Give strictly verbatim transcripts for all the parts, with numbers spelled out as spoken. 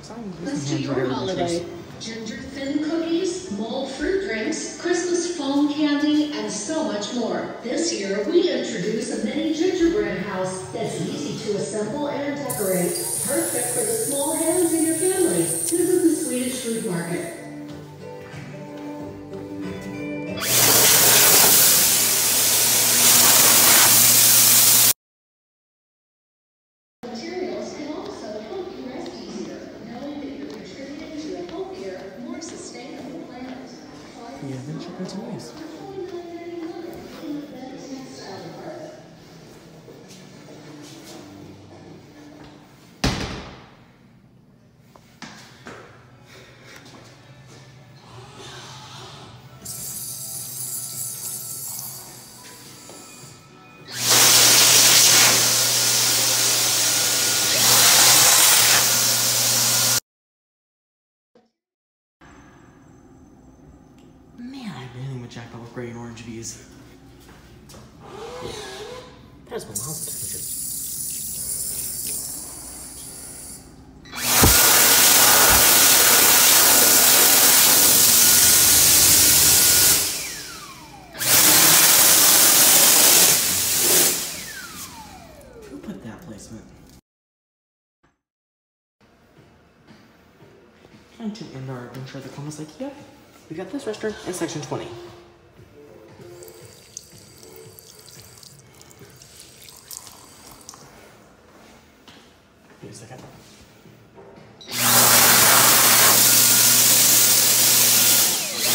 Let's do your holiday. Ginger thin cookies, mulled fruit drinks, Christmas foam candy, and so much more. This year, we introduce a mini gingerbread house that's easy to assemble and decorate. Perfect for the small hands in your family. This is the Swedish Food Market. Materials can also help you rest easier, knowing that you're contributing to a healthier, more sustainable planet. Yeah, then check out some ways. Man, I've been hitting with Jack with gray and orange V's. That is one miles of temperature. Who put that placement? And to end our adventure at the Comas IKEA, we got this restaurant in section twenty. Wait a second.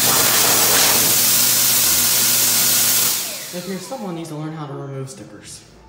If you're someone needs to learn how to remove stickers.